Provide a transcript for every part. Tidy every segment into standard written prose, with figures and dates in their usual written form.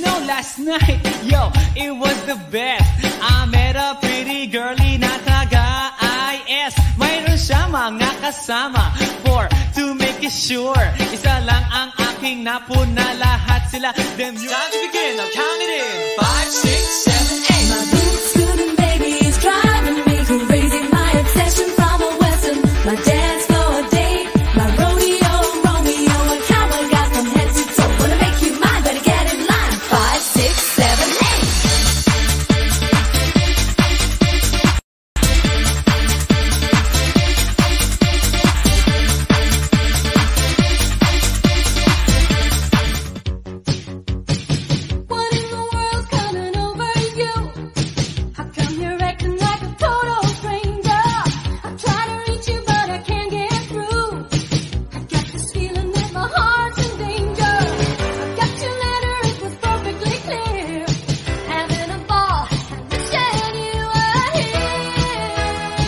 know last night, yo, it was the best. I met a pretty girlie na taga-IS. Mayroon siya mga kasama for to make it sure. Isa lang ang aking napuna, lahat sila them. Time to begin, I'll count it in. 5, 6, 7, 8. My big student baby is driving me crazy. My obsession from a western. My dance floor date. My rodeo, Romeo, a cowboy got from head to toe. Wanna make you mine, better get in line. 5, 6, 7, 8. What in the world's coming over you? How come you're acting like a total stranger? I'm trying to reach you, but I can't get through. I got this feeling that my heart's in danger. I got your letter, it was perfectly clear. Having a ball, wishing you were here.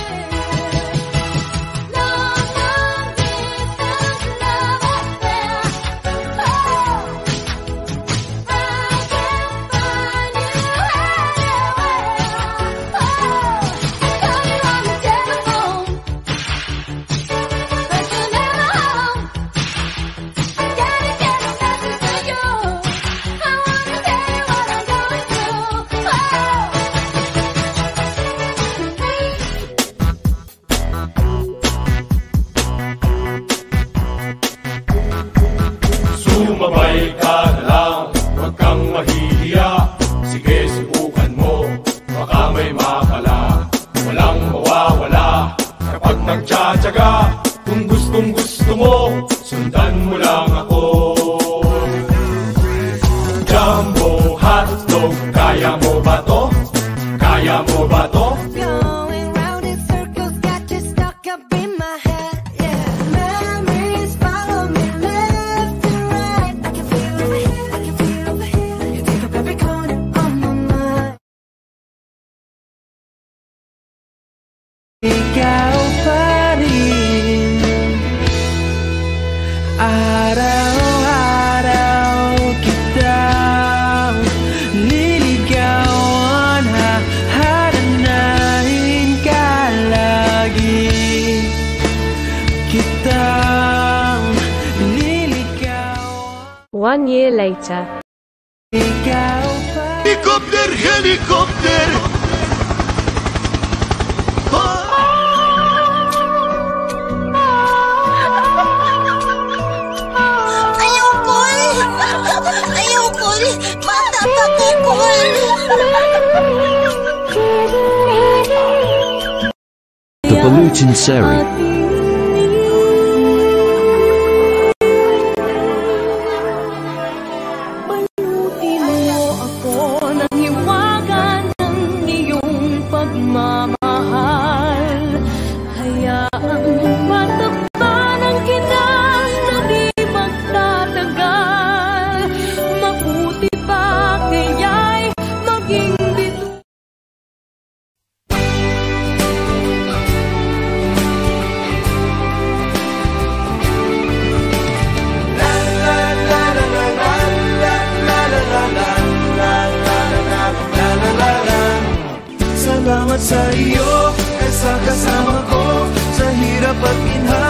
Long, long distance love affair. Oh, I can't find you anywhere. Oh, call you on the telephone, but you're never home. I gotta get a message to you. I wanna tell you what I'm going through. Sumabay ka na lang, huwag kang mahihiya. Sige, subukan mo, baka may makala. Walang mawawala kapag nagtsatsaga. Kung gustong gusto mo, sundan mo lang ako. Jumbo hotdog, kaya mo ba to? Kaya mo ba to? Going round in circles, got you stuck up in my head. Yeah, memories follow me left and right. I can feel over here, I can feel over here. You take up every corner of my mind. Ikaw pa rin, araw-araw kitang niligawan, hahanapin ka lagi. Kitang niligawan. 1 year later. Ikaw pa Helicopter, helicopter! Ayoko! Ayoko! Bata pa ko! The Balutin Seri. Balutin mo ako ng hiwaga ng iyong pagmamahal. Hayaang matakpan ang kinang na di magtatagal. Mabuti pa kaya'y maging bituin. Salamat sa iyo, sa kasama ko, sa hirap at ginhawa.